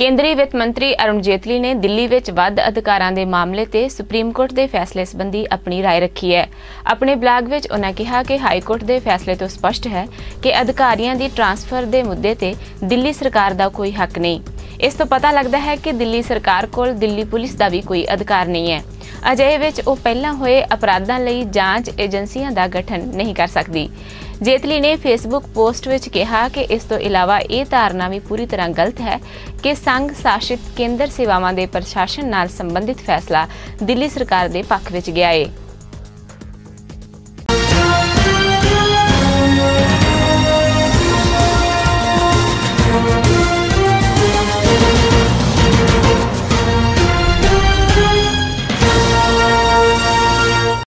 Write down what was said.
ਕੇਂਦਰੀ ਵਿੱਤ ਮੰਤਰੀ ਅਰੁਣ ਜੇਤਲੀ ਨੇ ਦਿੱਲੀ ਵਿੱਚ ਵੱਧ ਅਧਿਕਾਰਾਂ ਦੇ ਮਾਮਲੇ ਤੇ ਸੁਪਰੀਮ ਕੋਰਟ ਦੇ ਫੈਸਲੇ ਸੰਬੰਧੀ ਆਪਣੀ ਰਾਏ ਰੱਖੀ ਹੈ। ਆਪਣੇ ਬਲਾਗ ਵਿੱਚ ਉਨ੍ਹਾਂ ਕਿਹਾ ਕਿ ਹਾਈ ਕੋਰਟ ਦੇ ਫੈਸਲੇ ਤੋਂ ਸਪਸ਼ਟ ਹੈ ਕਿ ਅਧਿਕਾਰੀਆਂ ਦੀ ਟ੍ਰਾਂਸਫਰ ਦੇ ਮੁੱਦੇ ਤੇ ਦਿੱਲੀ ਸਰਕਾਰ ਦਾ ਕੋਈ ਹੱਕ ਨਹੀਂ। ਇਸ ਤੋਂ ਪਤਾ ਲੱਗਦਾ ਹੈ ਕਿ ਦਿੱਲੀ ਸਰਕਾਰ ਕੋਲ ਦਿੱਲੀ ਪੁਲਿਸ ਦਾ ਵੀ ਕੋਈ ਅਧਿਕਾਰ ਨਹੀਂ ਹੈ। ਅਜਿਹੇ ਵਿੱਚ ਉਹ ਪਹਿਲਾਂ ਹੋਏ ਅਪਰਾਧਾਂ ਲਈ ਜਾਂਚ ਏਜੰਸੀਆਂ ਦਾ ਗਠਨ ਨਹੀਂ ਕਰ ਸਕਦੀ। ਜੇਤਲੀ ਨੇ ਫੇਸਬੁੱਕ ਪੋਸਟ ਵਿੱਚ ਕਿਹਾ ਕਿ ਇਸ ਤੋਂ ਇਲਾਵਾ ਇਹ ਧਾਰਨਾ ਵੀ ਪੂਰੀ ਤਰ੍ਹਾਂ ਗਲਤ ਹੈ ਕਿ ਸੰਘ ਸ਼ਾਸਿਤ ਕੇਂਦਰ ਸੇਵਾਵਾਂ ਦੇ ਪ੍ਰਸ਼ਾਸਨ ਨਾਲ ਸੰਬੰਧਿਤ ਫੈਸਲਾ ਦਿੱਲੀ ਸਰਕਾਰ ਦੇ ਪੱਖ ਵਿੱਚ ਗਿਆ ਹੈ।